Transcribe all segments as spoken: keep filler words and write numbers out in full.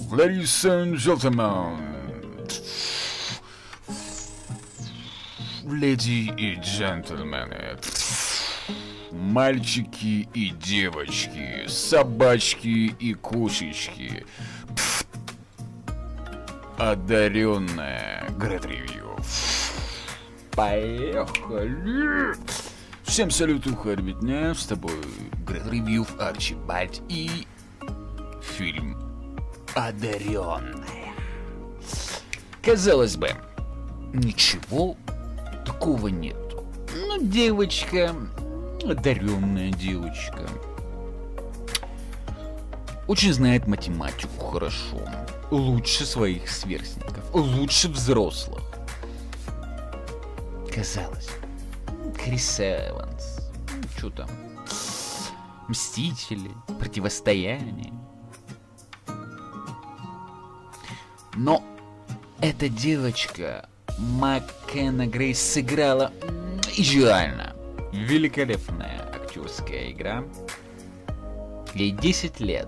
Ladies and gentlemen, леди и джентльмены, мальчики и девочки, собачки и кошечки, одаренная Great Review. Поехали! Всем салютуха, ребятня, с тобой Great Review, Арчибальд и фильм «Одаренная». Казалось бы, ничего такого нету. Ну, девочка, одаренная девочка, очень знает математику хорошо, лучше своих сверстников, лучше взрослых. Казалось, Крис Эванс, ну, что там, Мстители, Противостояние. Но эта девочка, Маккенна Грейс, сыграла идеально. Великолепная актерская игра. Ей десять лет.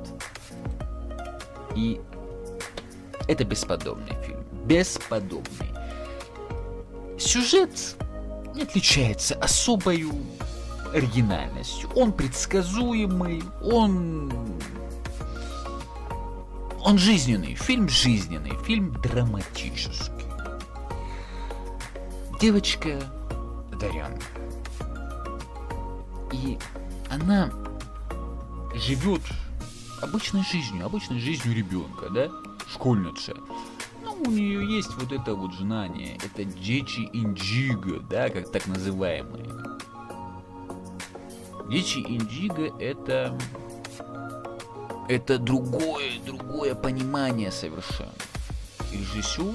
И это бесподобный фильм. Бесподобный. Сюжет не отличается особой оригинальностью. Он предсказуемый, он... Он жизненный, фильм жизненный, фильм драматический. Девочка одаренная. И она живет обычной жизнью, обычной жизнью ребенка, да? Школьница. Ну, у нее есть вот это вот знание, это дечи индиго, да, как так называемые. Дечи индиго это... Это другое, другое понимание совершенно. Режиссер,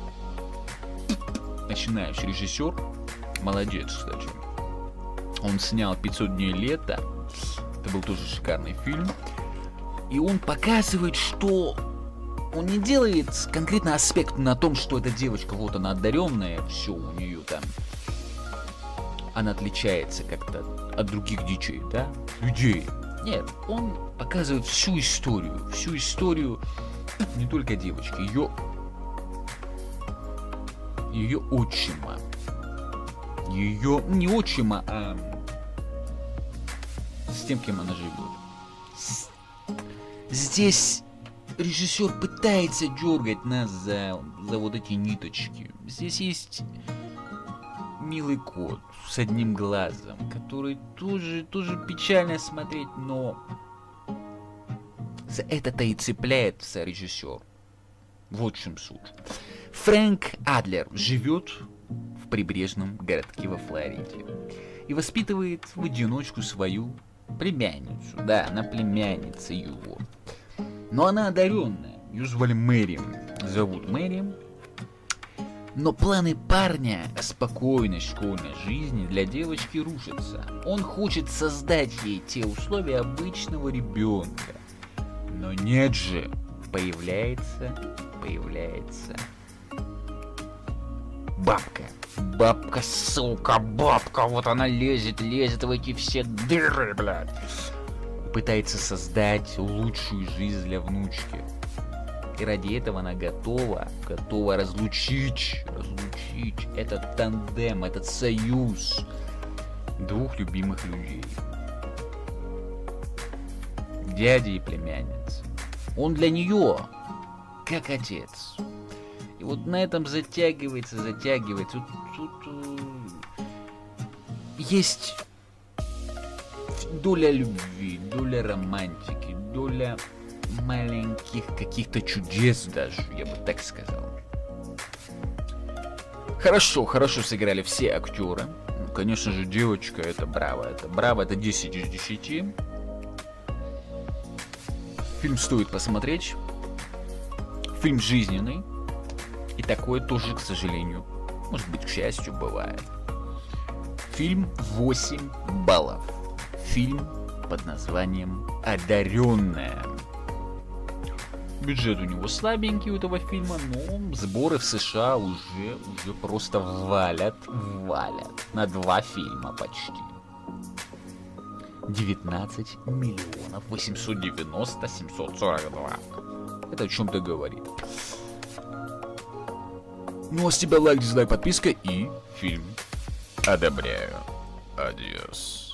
начинающий режиссер, молодец, кстати. Он снял пятьсот дней лета, это был тоже шикарный фильм. И он показывает, что он не делает конкретно аспект на том, что эта девочка, вот она одаренная, все у нее там. Она отличается как-то от других дичей, да, людей. Нет, он показывает всю историю, всю историю не только девочки, ее, ее отчима, ее, не отчима, а с тем, кем она живет. Здесь режиссер пытается дергать нас за, за вот эти ниточки. Здесь есть милый кот с одним глазом, который тоже, тоже печально смотреть, но за это-то и цепляется режиссер. Вот в чем суть. Фрэнк Адлер живет в прибрежном городке во Флориде и воспитывает в одиночку свою племянницу. Да, она племянница его. Но она одаренная. Ее звали Мэри. Зовут Мэри. Но планы парня о спокойной школьной жизни для девочки рушатся. Он хочет создать ей те условия обычного ребенка. Но нет же, появляется, появляется бабка. Бабка, сука, бабка, вот она лезет, лезет в эти все дыры, блядь. Пытается создать лучшую жизнь для внучки. И ради этого она готова, готова разлучить, разлучить этот тандем, этот союз двух любимых людей. Дядя и племянница. Он для нее как отец. И вот на этом затягивается, затягивается. Тут, тут есть доля любви, доля романтики, доля маленьких каких-то чудес даже, я бы так сказал. Хорошо, хорошо сыграли все актеры. Ну, конечно же, девочка, это браво, это браво, это десять из десяти. Фильм стоит посмотреть. Фильм жизненный. И такое тоже, к сожалению, может быть, к счастью, бывает. Фильм восемь баллов. Фильм под названием «Одаренная». Бюджет у него слабенький у этого фильма, но сборы в США уже, уже просто валят, валят. На два фильма почти. девятнадцать миллионов восемьсот девяносто семьсот сорок два. Это о чем-то говорит. Ну а с тебя лайк, дизлайк, подписка и фильм одобряю. Адиос.